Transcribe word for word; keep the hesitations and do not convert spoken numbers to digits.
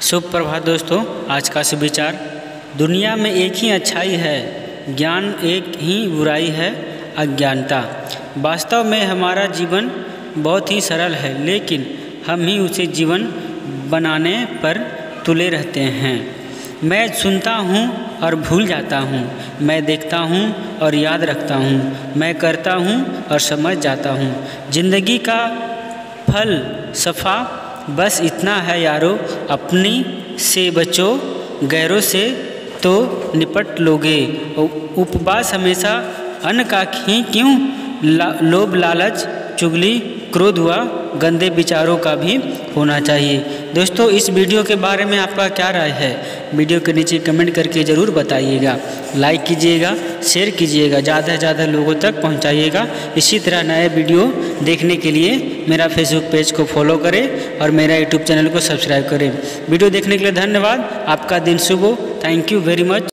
सुप्रभात दोस्तों, आज का सुविचार। दुनिया में एक ही अच्छाई है, ज्ञान, एक ही बुराई है, अज्ञानता। वास्तव में हमारा जीवन बहुत ही सरल है, लेकिन हम ही उसे जीवन बनाने पर तुले रहते हैं। मैं सुनता हूँ और भूल जाता हूँ, मैं देखता हूँ और याद रखता हूँ, मैं करता हूँ और समझ जाता हूँ। ज़िंदगी का फल सफ़ा बस इतना है यारो, अपनी से बचो, गैरों से तो निपट लोगे। उपवास हमेशा अन्न का ही क्यों, ला, लोभ, लालच, चुगली, क्रोध व गंदे विचारों का भी होना चाहिए। दोस्तों, इस वीडियो के बारे में आपका क्या राय है? वीडियो के नीचे कमेंट करके ज़रूर बताइएगा। लाइक कीजिएगा, शेयर कीजिएगा, ज़्यादा से ज़्यादा लोगों तक पहुंचाइएगा। इसी तरह नए वीडियो देखने के लिए मेरा फेसबुक पेज को फॉलो करें और मेरा यूट्यूब चैनल को सब्सक्राइब करें। वीडियो देखने के लिए धन्यवाद। आपका दिन शुभ हो। Thank you very much.